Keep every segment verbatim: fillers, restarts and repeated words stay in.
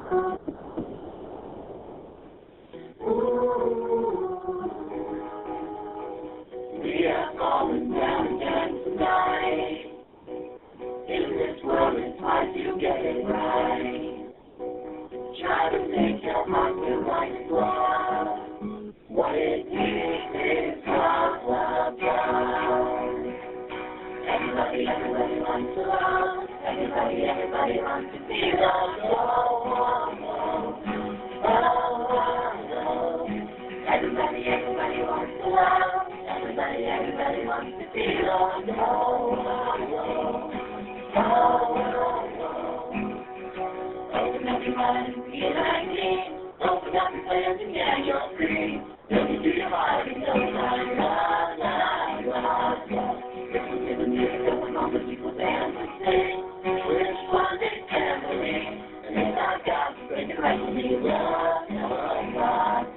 We are falling down again tonight. In this world it's hard to get it right. Try to make your heart feel like it's love. What it is is love, love, love. Everybody, everybody wants to love. Everybody, everybody wants to be loved. Oh, oh, oh. Oh, oh, oh. Everybody, everybody wants to love. Everybody, everybody wants to be loved. Oh, oh, oh. Oh, oh, oh. Open up your mind and feel like me. Open up your plans and get your free. Look into your heart and know love, love, love, love, love. Listen to the music of the moment people dance and sing. Which one is family? And if I've got to bring it right to me, love, love, love,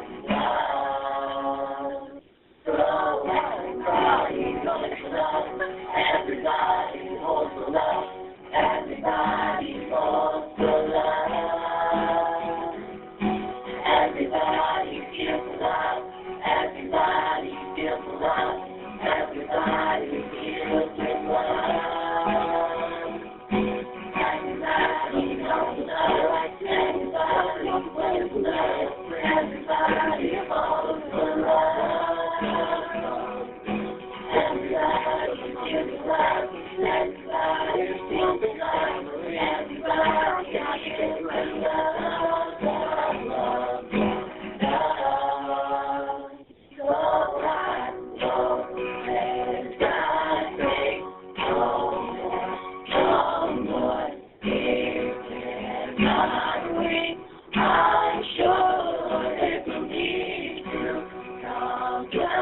love. Go and cry, going for love. Everybody holds for love. Everybody holds for love. Everybody feels for love. Everybody feels for love. Everybody feels for love. Everybody knows love. Everybody plays love. Everybody falls for love. Everybody feels for love. Everybody feels for love. Everybody feels for love. Love, love, love. So I know there's nothing more, no more. Here cannot wait. I'm sure it will need to come.